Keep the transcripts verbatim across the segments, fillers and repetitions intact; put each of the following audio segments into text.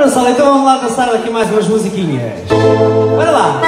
pessoal, então vamos lá dançar aqui mais umas musiquinhas. Bora lá!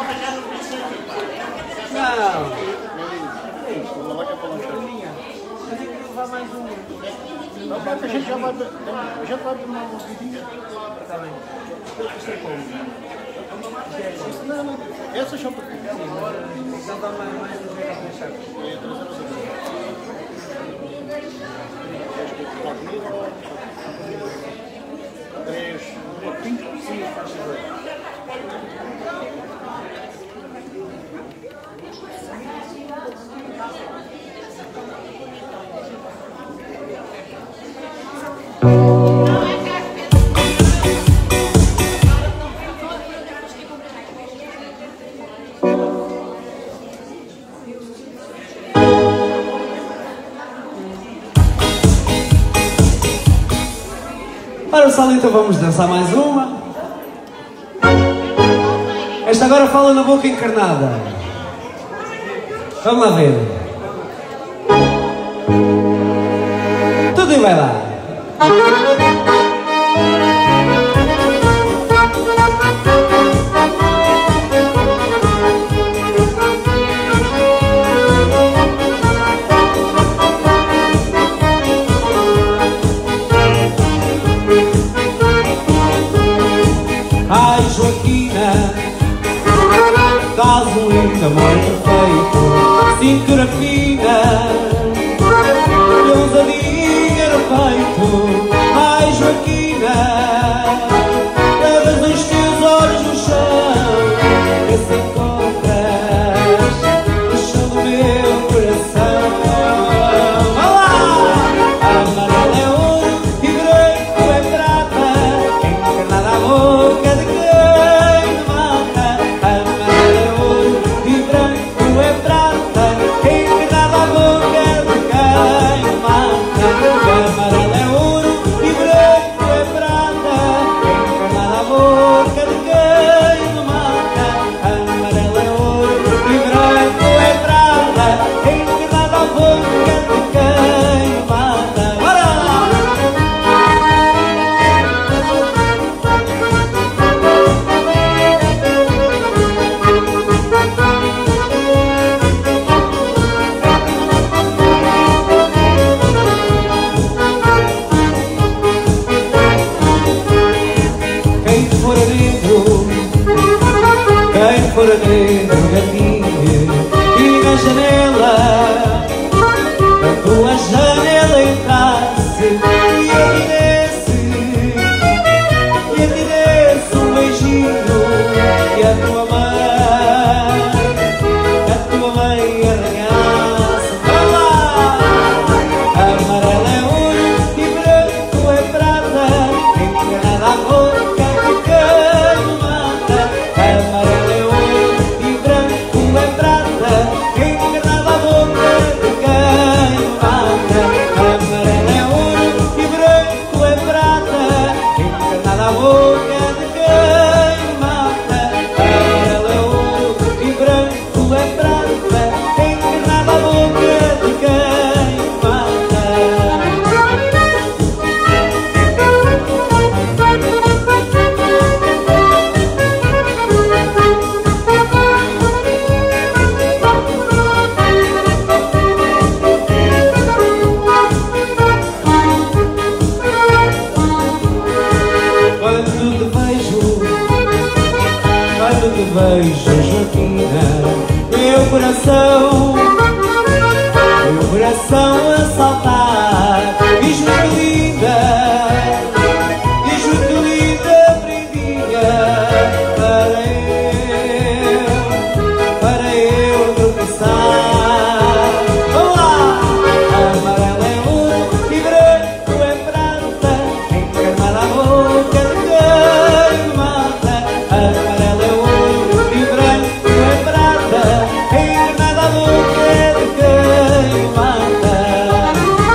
Não. Não, mas a gente já vai, já vai tomar uma vidinha. Tá bem. Não, não. Essa já foi. Então dá mais mais um ver a deixar. Três. Sim, faz favor. Ora pessoal, então vamos dançar mais uma. Esta agora fala na boca encarnada. Vamos lá ver. Tudo e vai lá. Ai Joaquina, estás um lindo amor perfeito, cintura fina, ousadia no peito. Ai Joaquina, levas os teus olhos no chão, que se encontras no chão do meu coração. Vá lá! Amarelo é ouro e branco é prata, encarnada a boca de quem me mata. Amarelo é ouro e branco é prata, encarnada a boca de quem me mata. Amarelo é ouro e branco é prata, encarnada a boca de quem me mata. Amarelo é ouro e branco é prata, encarnada a boca de quem me mata. Bora! Quem for negro, quem for negro, gatinho, liga a janela, a tua janela entrasse e eu te desse, e eu te desse um beijinho, e a tua mãe, a tua mãe arranhasse. Vai lá! Amarelo é ouro e branco é prata, encarnada a boca de quem me mata. Amarelo é ouro e branco é prata, encarnada a boca de quem me mata. Amarelo é ouro e branco é prata, encarnada a boca de quem me mata. Amarelo é ouro e branco é prata, encarnada a boca de quem me mata. Quando te vejo, quando te vejo, Joaquina, meu coração, meu coração a saltar. Diz-me que linda, diz-me que linda prendinha, para eu, para eu tropeçar. Vamos lá! Amarelo é ouro e branco é prata, encarnada a boca de quem me mata. Amarelo é ouro e branco é prata, encarnada a boca de quem me mata.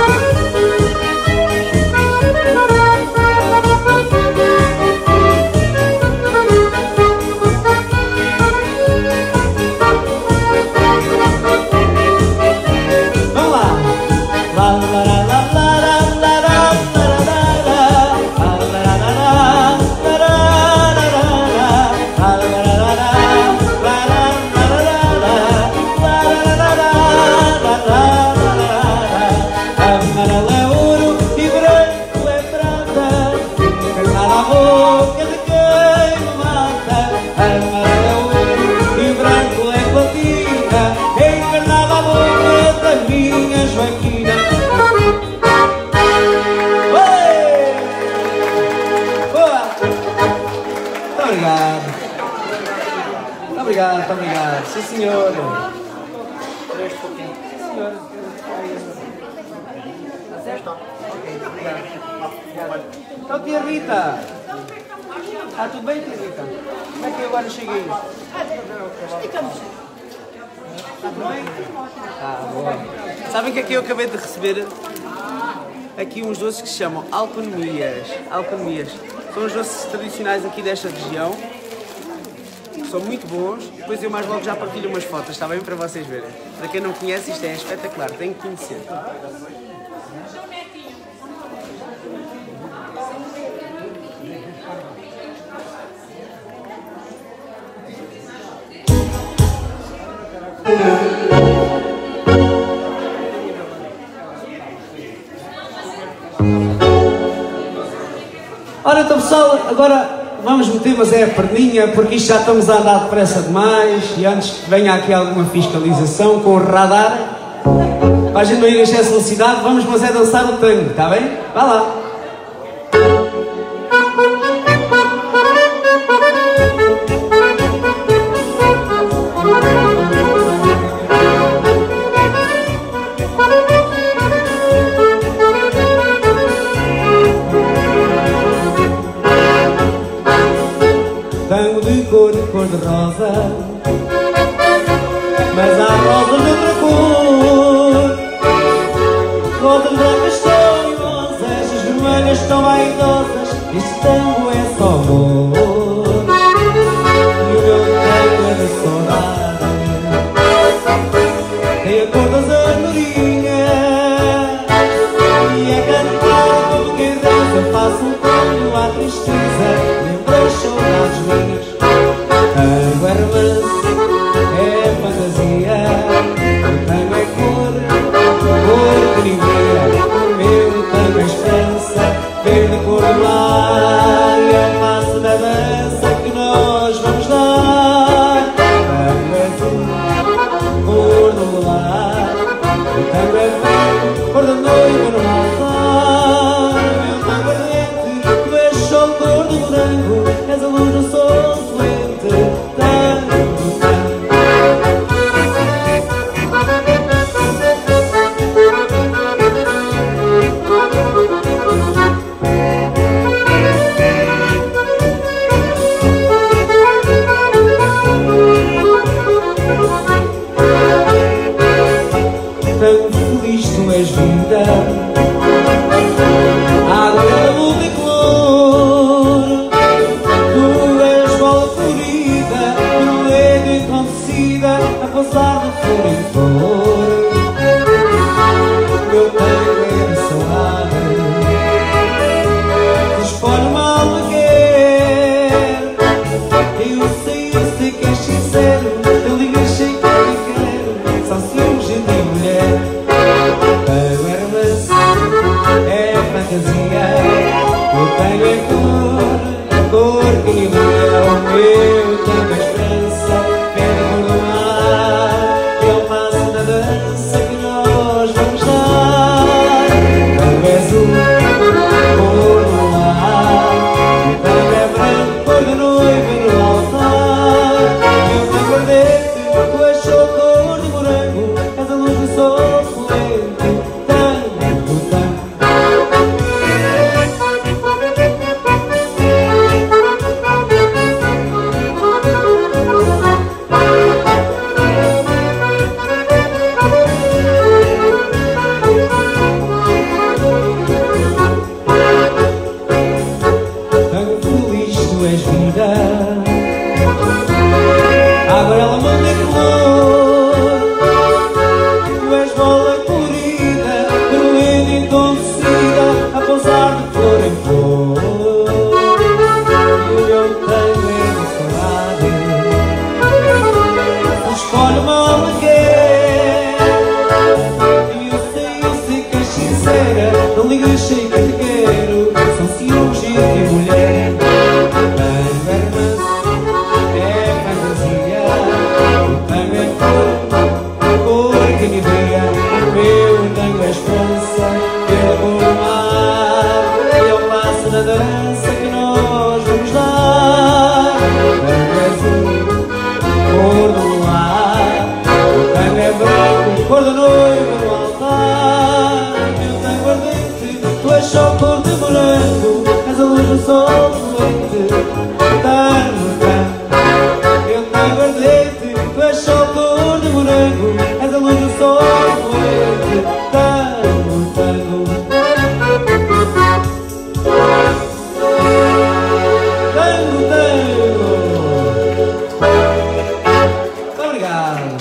obrigado, muito obrigado. Sim, senhor. Três pouquinho. Sim, senhor. Está certo? Ok, obrigado. Obrigado. Então, tia Rita. Ah, tudo bem, tia Rita? Como é que eu agora cheguei? Ficamos. Está tudo bem? Ah, boa. Sabem que aqui eu acabei de receber aqui uns doces que se chamam alconomias. Alconomias. São os doces tradicionais aqui desta região. São muito bons. Depois eu mais logo já partilho umas fotos, está bem? Para vocês verem. Para quem não conhece, isto é espetacular. Tem que conhecer. Ora então pessoal, agora vamos meter, mas é a perninha, porque isto já estamos a andar depressa demais e antes que venha aqui alguma fiscalização com o radar, para a gente não ir em excesso de velocidade, vamos mas é dançar o tango, está bem? Vá lá! Tango de cor, cor de rosa, mas há rosas de outra cor. Rosas brancas são imosas, as vermelhas estão vaidosas. Este tango é só amor, e o meu tango é de saudade. Tem a cor das andorinhas e é cantado como quem dança. Eu faço um tango à tristeza, lembro as saudades minhas. Tango é reverso, é fantasia. O tango é cor, cor que ninguém. Meu tango é esperança, verde cor do mar. E é passo da dança que nós vamos dar. Tango é azul, cor do lar. O tango é verde, cor da noiva no altar. Meu tango é rente, tu és só cor do branco. És a luz do sol fluente. Tango, tango. Tão feliz tu és vida, água da luz e cor. Tu és bola florida, berlega enconhecida, a passar de flor em flor. Meu tango é de saudade, dispõe uma alma quer. Eu sei, eu sei que és sincero, eu ligo e sei que eu te quero. Só ciúmes de mulher. Tango é romance, é fantasia. O tango é cor, cor que me brilha. O meu tango é esperança, verde cor do mar. Ele faz Tu és só cor de morango, és a luz do sol poente. Tango, tango, tango, tango. Muito obrigado.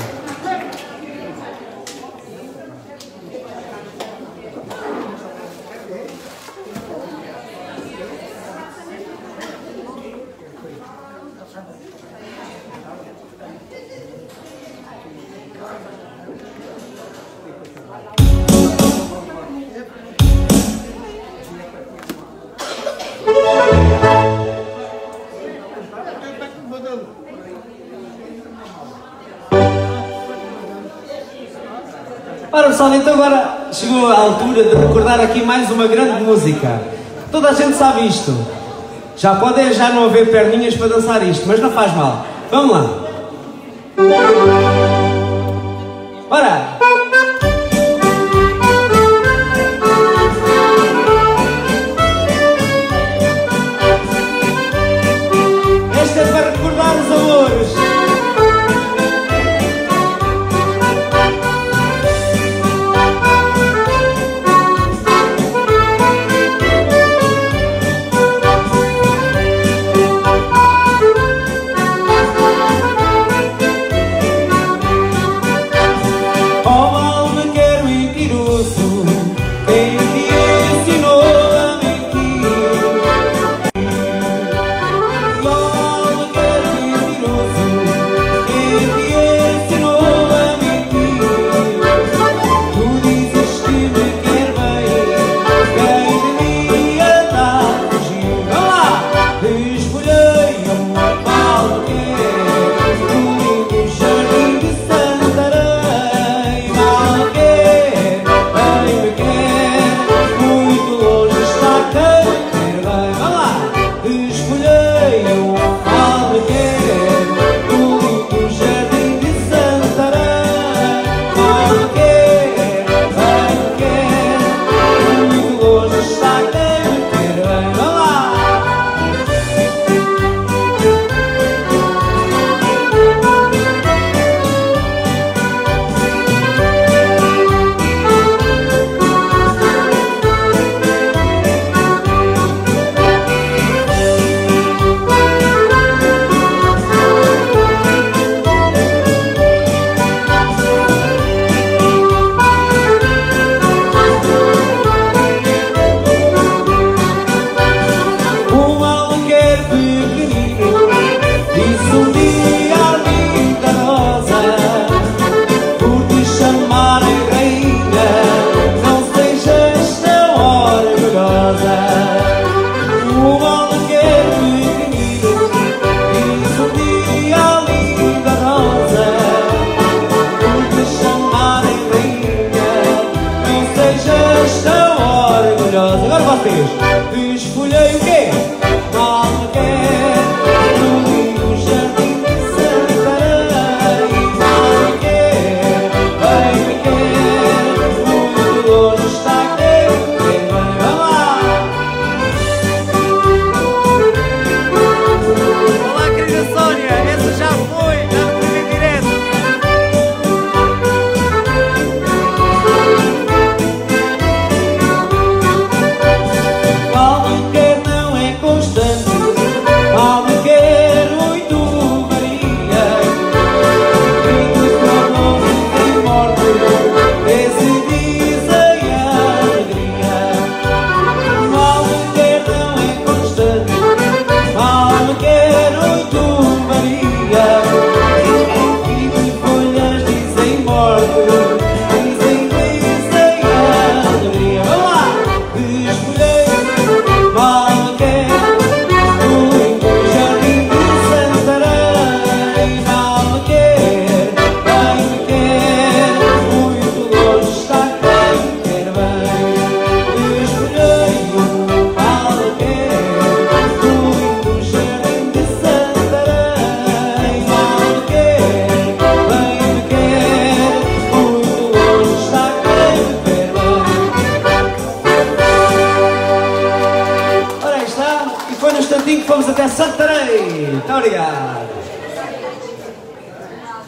Ora pessoal, então agora chegou a altura de recordar aqui mais uma grande música. Toda a gente sabe isto. Já pode já não haver perninhas para dançar isto, mas não faz mal. Vamos lá. Ora! Esta é para recordar os amores.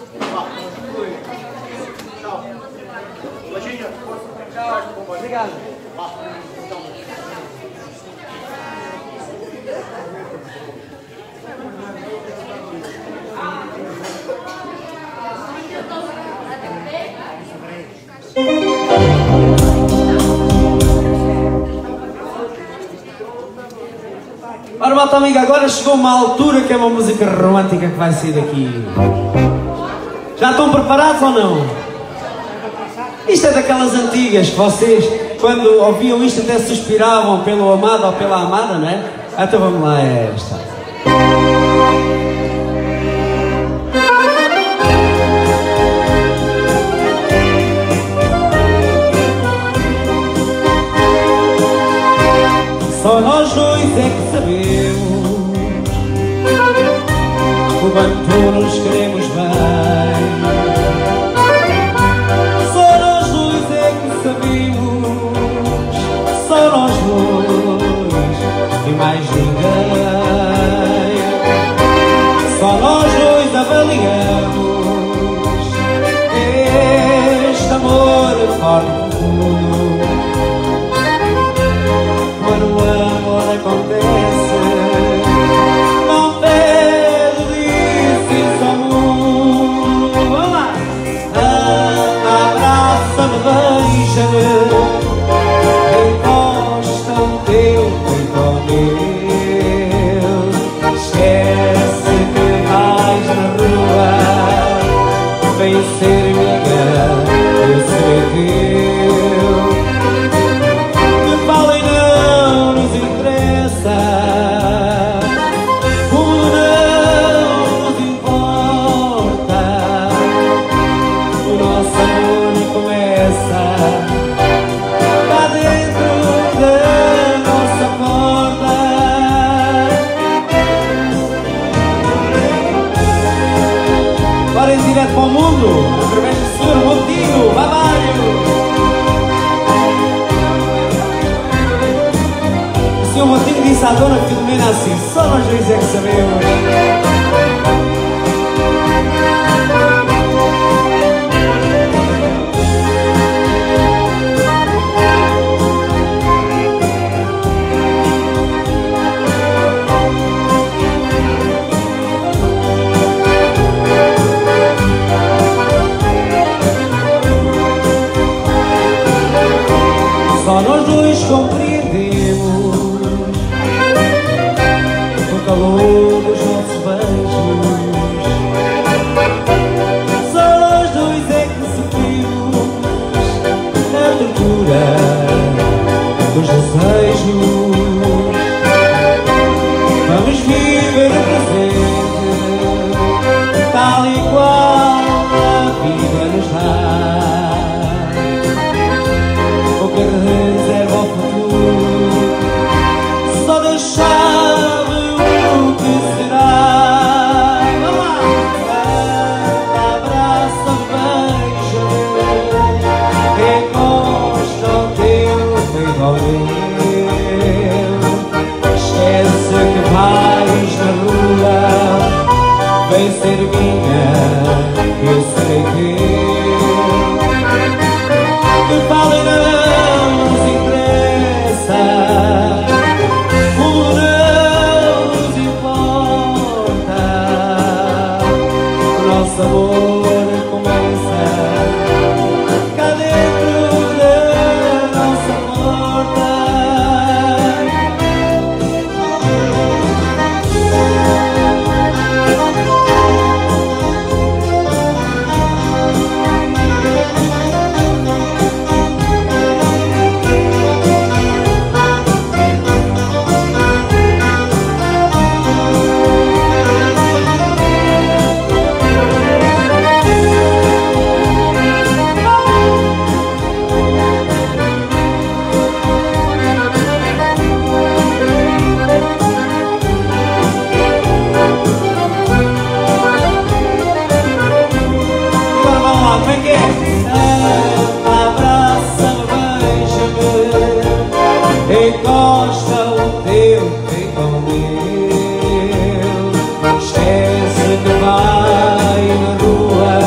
Tchau. Beijinho. Tchau. Obrigado. Ora, malta amiga, agora chegou uma altura que é uma música romântica que vai sair daqui. Já estão preparados ou não? Isto é daquelas antigas que vocês, quando ouviam isto, até suspiravam pelo amado ou pela amada, não é? Então vamos lá, é esta. Só nós dois é que sabemos o quanto nos queremos bem. Só nós dois é que sabemos, só nós dois e mais ninguém. Só nós dois avaliamos este amor forte. Quando o amor acontece, não pede disso só mundo. Vamos lá! Abraça-me, beija-me, encosta o teu peito ao meu. Esquece que vais na rua, vem ser amiga, eu serei teu. Que falem não nos interessa, como não nos importa, o nosso amor começa cá dentro da nossa porta. Bora em direto para o mundo, através do Senhor Montigo, babaio. O Senhor Montigo disse à dona Filomena assim: só nós dois é que sabemos. Só nós dois compreendemos o calor dos nossos beijos. Só nós dois é que sofremos a tortura dos desejos. Vamos viver o presente tal e qual a vida nos dá. O que reserva ao futuro só Deus sabe o que será. Vamos lá! Abraça-me, beija-me, encosta o teu peito ao meu. Esquece que vais na rua, vem ser minha, eu serei teu. Que falem não nos interessa, como não nos importa, o nosso amor começa cá dentro da nossa porta. Encosta o teu peito ao meu. Esquece que vai na rua,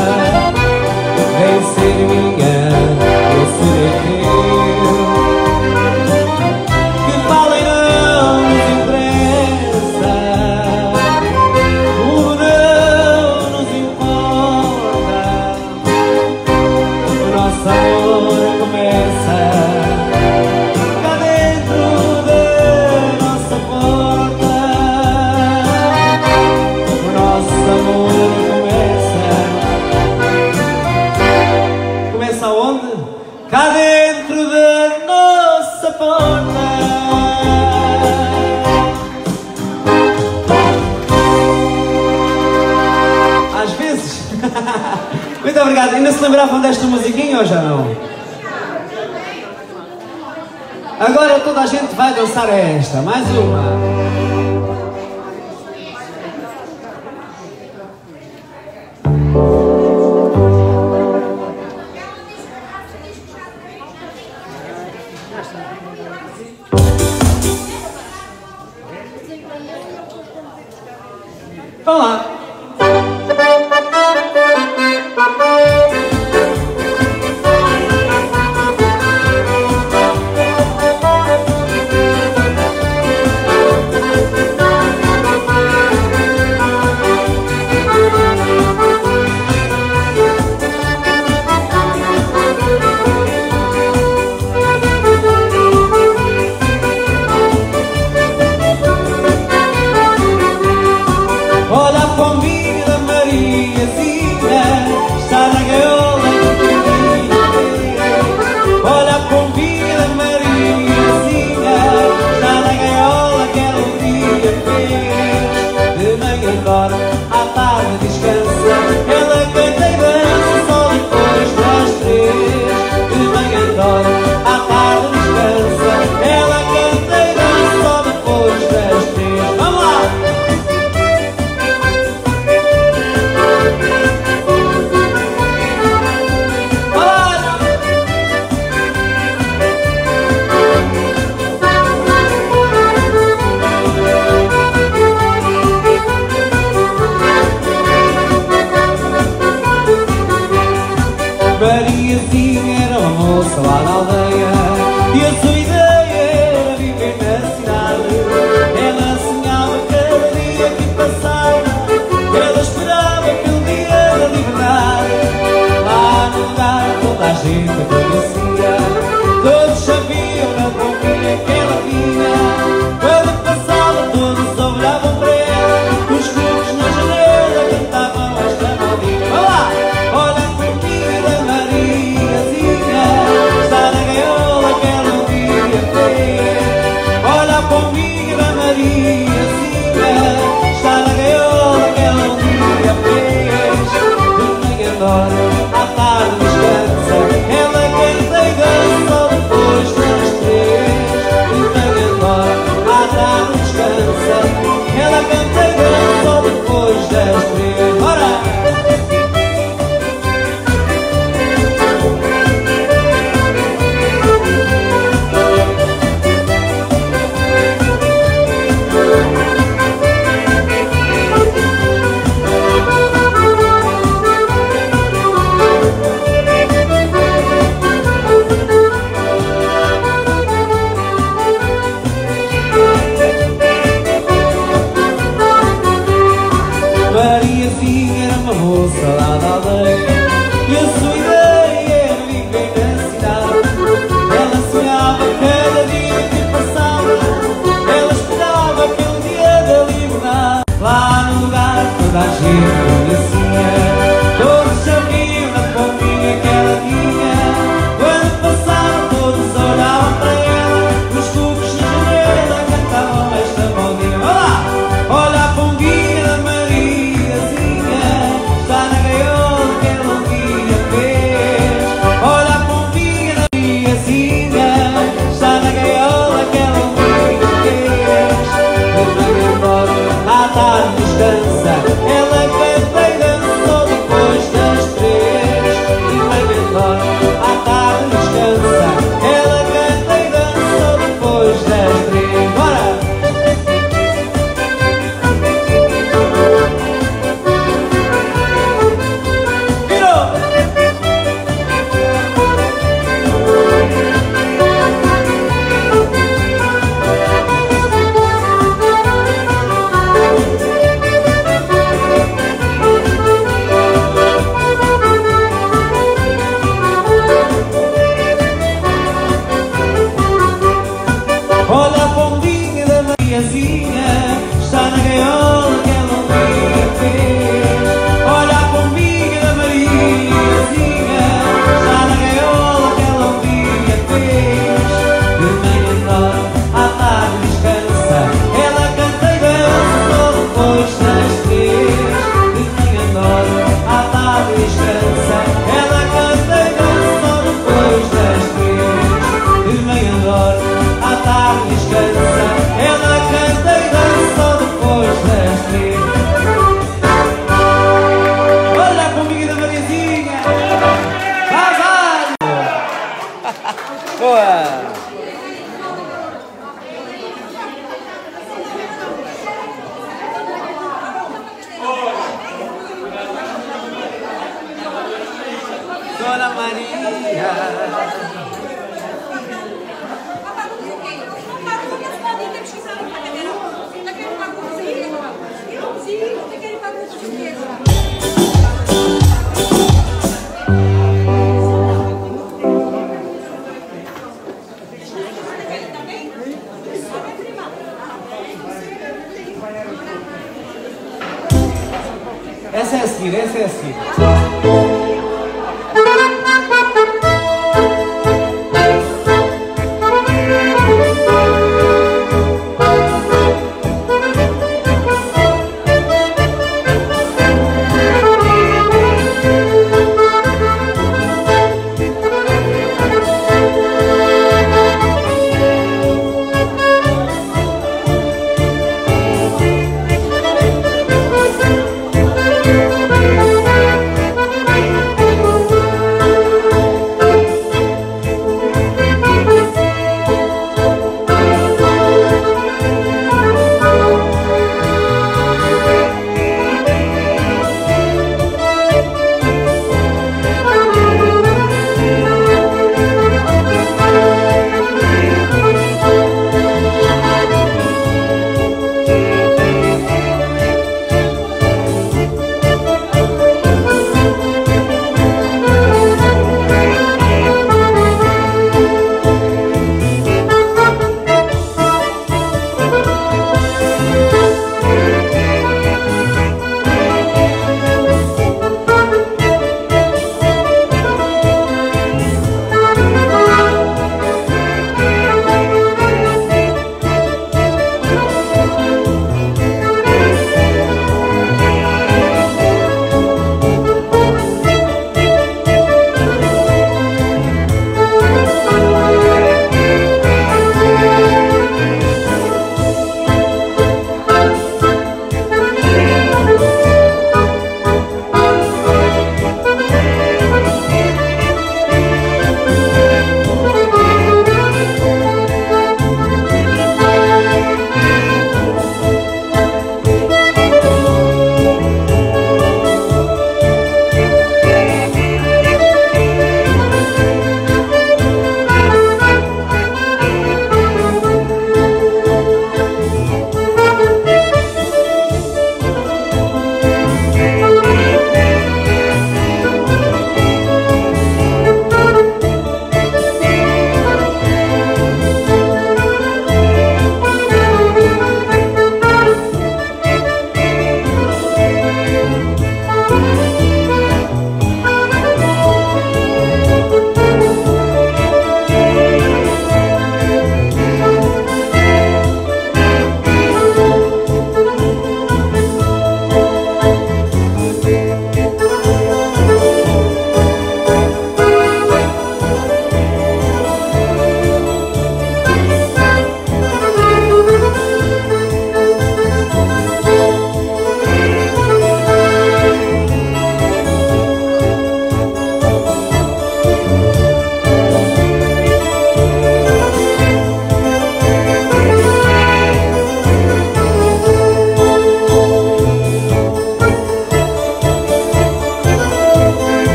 Muito obrigado. Ainda se lembravam desta musiquinha ou já não? Agora toda a gente vai dançar a esta. Mais uma. Vamos lá. Olha a pombinha da Mariazinha, está na gaiola que Olha a pombinha da Mariazinha, está na gaiola que ela um dia fez. De manhã dorme, à tarde descansa, ela canta e dança só depois das três. De manhã dorme, à tarde descansa, ela canta e dança só depois das três. Vamos lá! Mariazinha era uma moça lá na aldeia e a sua ideia era viver na cidade. Ela sonhava cada dia que passava, ela esperava aquele dia da liberdade. Lá no lugar toda a gente a conhecia, todos sabiam na pombinha que ela tinha. Quando passava todos olhavam para ela, os clubes na janela cantavam esta maldinha. Vá lá! Olha a pombinha da Mariazinha, está na gaiola que ela um dia fez. Olha a pombinha da Mariazinha, está na gaiola que ela um dia fez. De manhã dorme, à tarde descansa, ela canta e dança só depois das três. De manhã dorme, à tarde descansa, ela canta e dança só depois das três. Bora! Dona Maria. Essa é a seguir, essa é a seguir.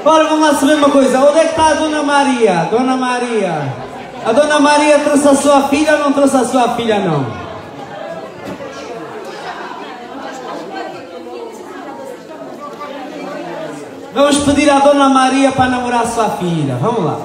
Ora, vamos lá saber uma coisa. Onde é que está a Dona Maria? Dona Maria. A Dona Maria trouxe a sua filha ou não trouxe a sua filha, não? Vamos pedir à Dona Maria para namorar a sua filha. Vamos lá.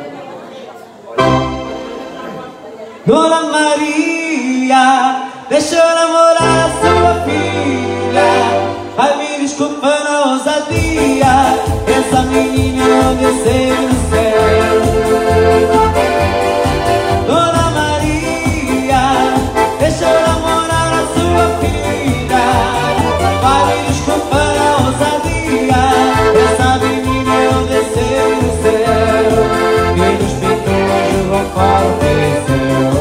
Dona Maria, deixa eu namorar a sua filha. Ai, me desculpa na ousadia, essa menina não desceu do céu. Dona Maria, deixa eu namorar a sua filha. Ai, me desculpa na ousadia, essa menina não desceu do céu. Que nos pintores vão para o céu.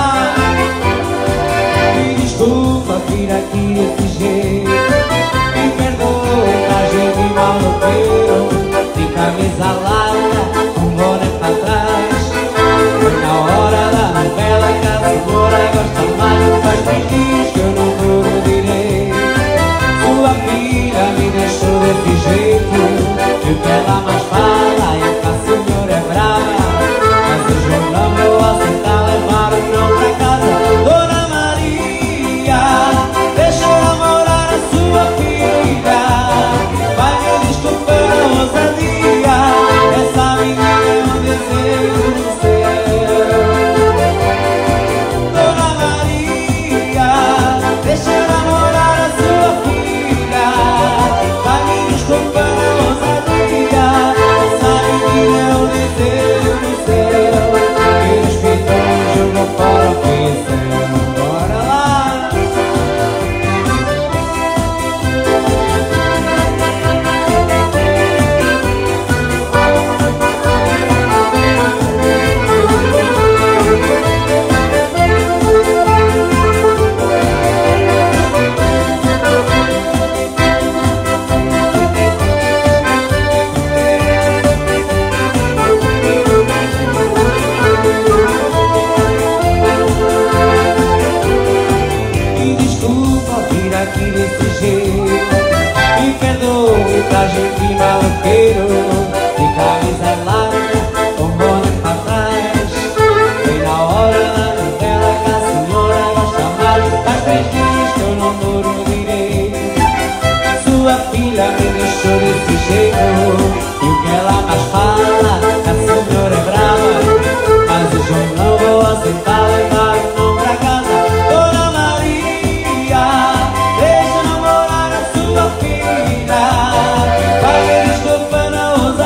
Me desculpa vir aqui desse jeito, me perdoe, a gente maloqueiro, de camisa larga, com boné pra trás. Foi na hora da novela que a senhora gosta mais. Faz três dias que eu não durmo direito. Sua filha me deixou desse jeito, e o que ela mais fala é que a senhora é brava. Mas hoje eu não vou aceitar levar o não pra casa. Dona Maria, deixa eu namorar a sua filha. Vai me desculpar a ousadia, essa menina é um desejo do céu. Dona Maria, deixa eu namorar a sua filha. Vai me desculpar a ousadia, essa menina é um desejo do céu. Que os pintores jogam fora o pincel. Bora lá! Me desculpa vir aqui desse jeito, me perdoe, pra gente maloqueiro, de camisa larga, com boné pra trás. Foi na hora da novela que a senhora gosta mais. Faz três dias que eu não durmo direito. Sua filha me deixou desse jeito, e o que ela mais fala é que a senhora é brava. Mas hoje eu não vou aceitar levar o não pra casa. Dona Maria, deixa eu namorar a sua filha. Vai me desculpa na ousadia,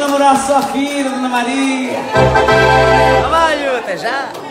namorar a Sofia, Dona Maria. Trabalho, até já.